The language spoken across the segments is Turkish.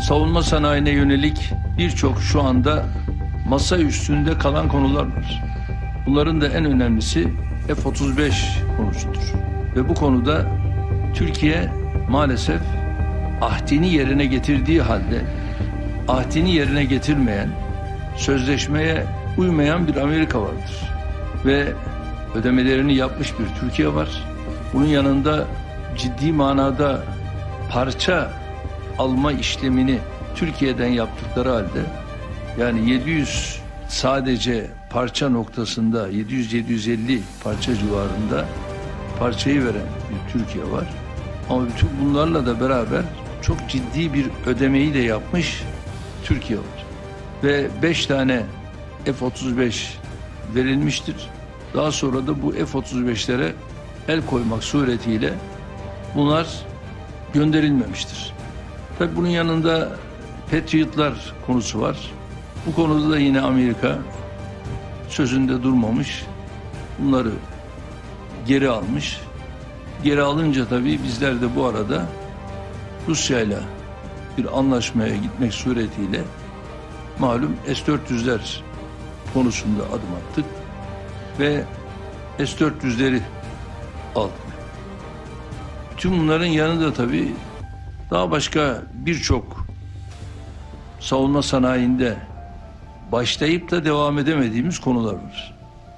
savunma sanayine yönelik birçok şu anda masa üstünde kalan konular var. Bunların da en önemlisi F-35 konusudur. Ve bu konuda Türkiye maalesef ahdini yerine getirdiği halde ahdini yerine getirmeyen, sözleşmeye uymayan bir Amerika vardır. Ve ödemelerini yapmış bir Türkiye var. Bunun yanında ciddi manada parça alma işlemini Türkiye'den yaptıkları halde, yani 700 sadece parça noktasında 700-750 parça civarında parçayı veren bir Türkiye var. Ama bütün bunlarla da beraber çok ciddi bir ödemeyi de yapmış Türkiye var. Ve 5 tane F-35 verilmiştir. Daha sonra da bu F-35'lere el koymak suretiyle bunlar gönderilmemiştir. Tabii bunun yanında Patriot'lar konusu var. Bu konuda da yine Amerika sözünde durmamış. Bunları geri almış. Geri alınca tabii bizler de bu arada Rusya'yla bir anlaşmaya gitmek suretiyle malum S-400'ler konusunda adım attık ve S-400'leri aldık. Bütün bunların yanında tabii daha başka birçok savunma sanayinde başlayıp da devam edemediğimiz konular var.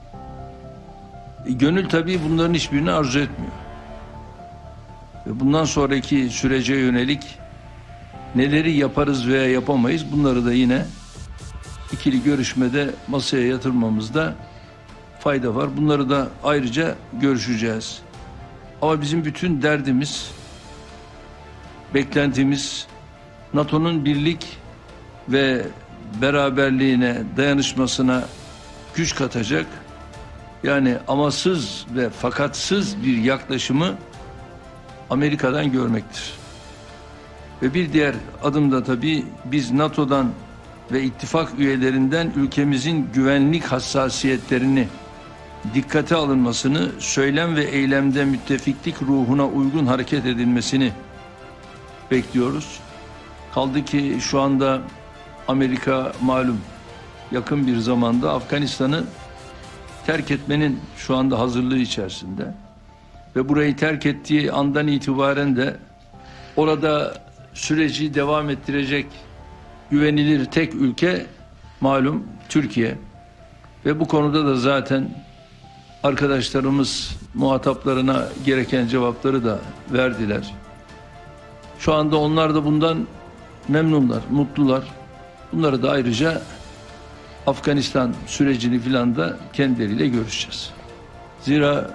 Gönül tabii bunların hiçbirini arzu etmiyor. Ve bundan sonraki sürece yönelik neleri yaparız veya yapamayız, bunları da yine ikili görüşmede masaya yatırmamızda fayda var. Bunları da ayrıca görüşeceğiz. Ama bizim bütün derdimiz, beklentimiz NATO'nun birlik ve beraberliğine, dayanışmasına güç katacak, yani amasız ve fakatsız bir yaklaşımı Amerika'dan görmektir. Ve bir diğer adım da tabii biz NATO'dan ve ittifak üyelerinden ülkemizin güvenlik hassasiyetlerini dikkate alınmasını, söylem ve eylemde müttefiklik ruhuna uygun hareket edilmesini bekliyoruz. Kaldı ki şu anda Amerika malum yakın bir zamanda Afganistan'ı terk etmenin şu anda hazırlığı içerisinde. Ve burayı terk ettiği andan itibaren de orada süreci devam ettirecek güvenilir tek ülke malum Türkiye. Ve bu konuda da zaten arkadaşlarımız muhataplarına gereken cevapları da verdiler. Şu anda onlar da bundan memnunlar, mutlular. Bunları da ayrıca Afganistan sürecini filan da kendileriyle görüşeceğiz. Zira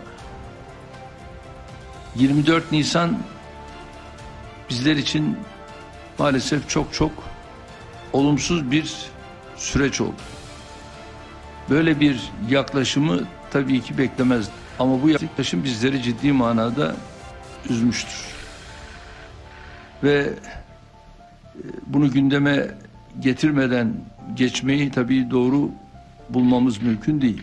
24 Nisan bizler için maalesef çok olumsuz bir süreç oldu. Böyle bir yaklaşımı tabii ki beklemezdim. Ama bu yaklaşım bizleri ciddi manada üzmüştür. Ve bunu gündeme getirmeden geçmeyi tabii doğru bulmamız mümkün değil.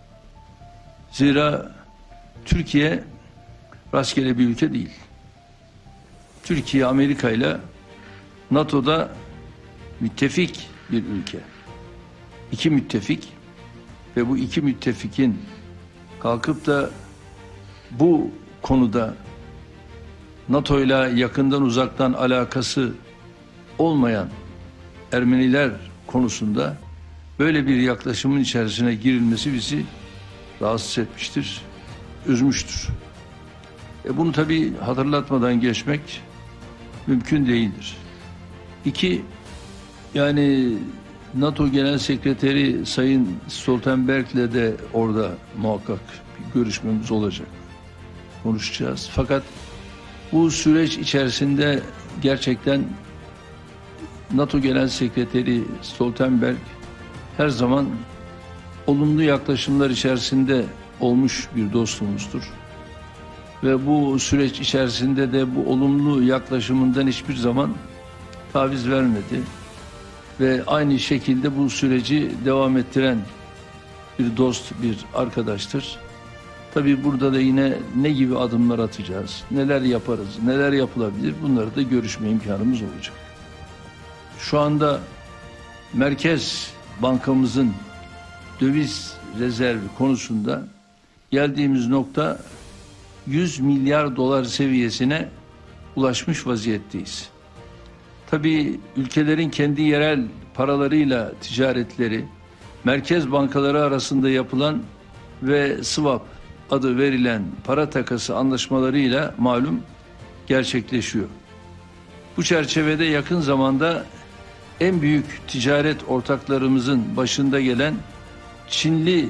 Zira Türkiye rastgele bir ülke değil. Türkiye Amerika ile NATO'da müttefik bir ülke. İki müttefik ve bu iki müttefikin kalkıp da bu konuda NATO ile yakından uzaktan alakası olmayan Ermeniler konusunda böyle bir yaklaşımın içerisine girilmesi bizi rahatsız etmiştir, üzmüştür. Bunu tabii hatırlatmadan geçmek mümkün değildir. İki, yani NATO Genel Sekreteri Sayın Stoltenberg'le de orada muhakkak bir görüşmemiz olacak. Konuşacağız. Fakat bu süreç içerisinde gerçekten NATO Genel Sekreteri Stoltenberg her zaman olumlu yaklaşımlar içerisinde olmuş bir dostumuzdur. Ve bu süreç içerisinde de bu olumlu yaklaşımından hiçbir zaman taviz vermedi. Ve aynı şekilde bu süreci devam ettiren bir dost, bir arkadaştır. Tabii burada da yine ne gibi adımlar atacağız, neler yaparız, neler yapılabilir, bunları da görüşme imkanımız olacak. şu anda Merkez Bankamızın döviz rezervi konusunda geldiğimiz nokta 100 milyar dolar seviyesine ulaşmış vaziyetteyiz. Tabii ülkelerin kendi yerel paralarıyla ticaretleri, merkez bankaları arasında yapılan ve swap adı verilen para takası anlaşmalarıyla malum gerçekleşiyor. Bu çerçevede yakın zamanda en büyük ticaret ortaklarımızın başında gelen Çin'le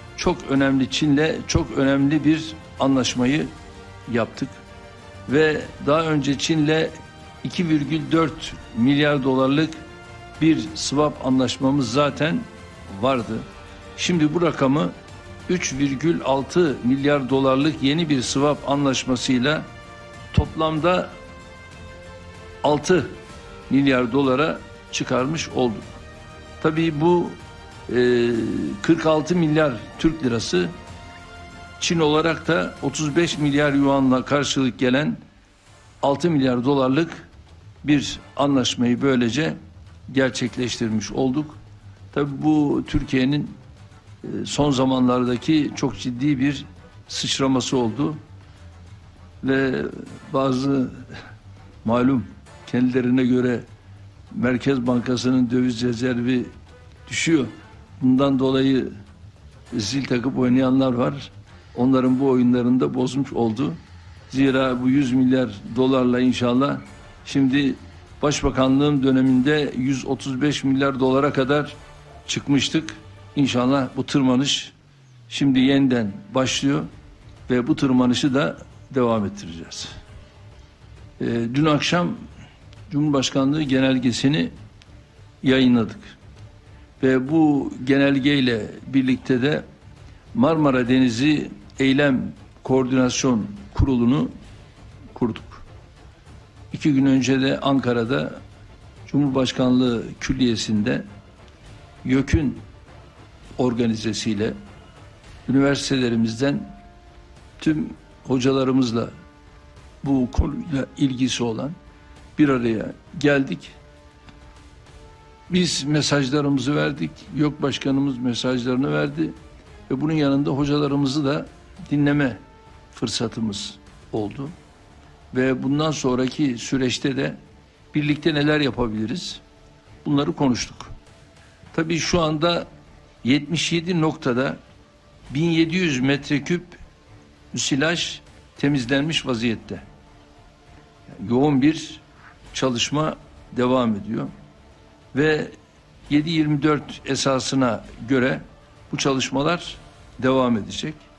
çok önemli bir anlaşmayı yaptık. Ve daha önce Çin'le 2,4 milyar dolarlık bir swap anlaşmamız zaten vardı. Şimdi bu rakamı 3,6 milyar dolarlık yeni bir swap anlaşmasıyla toplamda 6 milyar dolara çıkarmış olduk. Tabii bu 46 milyar Türk lirası, Çin olarak da 35 milyar yuanla karşılık gelen 6 milyar dolarlık bir anlaşmayı böylece gerçekleştirmiş olduk. Tabii bu Türkiye'nin son zamanlardaki çok ciddi bir sıçraması oldu. Ve bazı malum kendilerine göre Merkez Bankası'nın döviz rezervi düşüyor. Bundan dolayı zil takıp oynayanlar var. Onların bu oyunlarını da bozmuş oldu. Zira bu 100 milyar dolarla inşallah şimdi Başbakanlığım döneminde 135 milyar dolara kadar çıkmıştık. İnşallah bu tırmanış şimdi yeniden başlıyor ve bu tırmanışı da devam ettireceğiz. Dün akşam Cumhurbaşkanlığı genelgesini yayınladık. Ve bu genelgeyle birlikte de Marmara Denizi Eylem Koordinasyon Kurulu'nu kurduk. 2 gün önce de Ankara'da Cumhurbaşkanlığı Külliyesi'nde YÖK'ün organizesiyle üniversitelerimizden tüm hocalarımızla bu konuyla ilgisi olan bir araya geldik. Biz mesajlarımızı verdik. YÖK Başkanımız mesajlarını verdi. Ve bunun yanında hocalarımızı da dinleme fırsatımız oldu. Ve bundan sonraki süreçte de birlikte neler yapabiliriz? Bunları konuştuk. Tabii şu anda 77 noktada 1700 metreküp müsilaj temizlenmiş vaziyette. Yani yoğun bir çalışma devam ediyor. Ve 7/24 esasına göre bu çalışmalar devam edecek.